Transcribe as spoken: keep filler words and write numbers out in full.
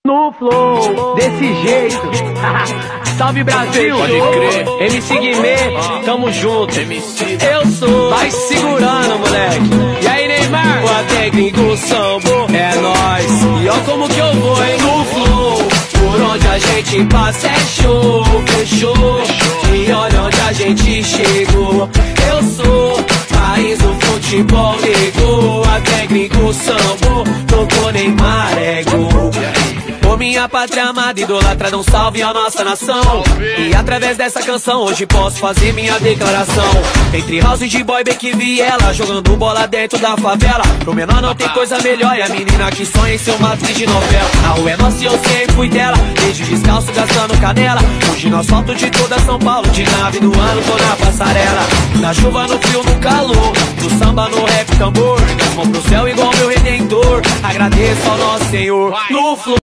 No flow, desse jeito. Salve Brasil, pode crer. M C Guimê, tamo junto. Eu sou, vai segurando, moleque. E aí, Neymar? O técnico sambo é nóis. E ó como que eu vou, hein? No flow, por onde a gente passa é show, fechou. E olha onde a gente chegou. Eu sou país do futebol, nego. A técnico sambo, tocou Neymar, é gol. Ô minha pátria amada, idolatrada, um salve à nossa nação. E através dessa canção hoje posso fazer minha declaração. Entre house de boy, bem que vi ela jogando bola dentro da favela. Pro menor não tem coisa melhor, e a menina que sonha em ser uma atriz de novela. A rua é nossa e eu sempre fui dela, desde descalço gastando canela. Hoje no asfalto de toda São Paulo, de nave no ano, tô na passarela. Na chuva, no frio, no calor, do samba, no rap, tambor. Mão pro céu igual meu redentor, agradeço ao nosso Senhor. No flow